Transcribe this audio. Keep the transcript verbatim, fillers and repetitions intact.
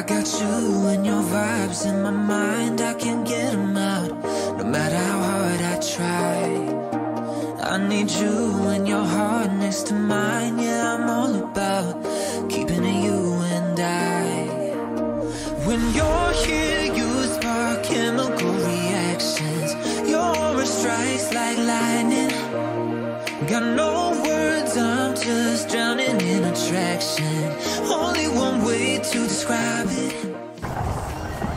got you and your vibes in my mind, I can't get them out, no matter how hard I try. I need you and your heart next to mine, yeah, I'm all about keeping it you and I. When you're here, you spark chemical reactions. Your aura strikes like lightning. Got no words, I'm just drowning in attraction. Only one way to describe it.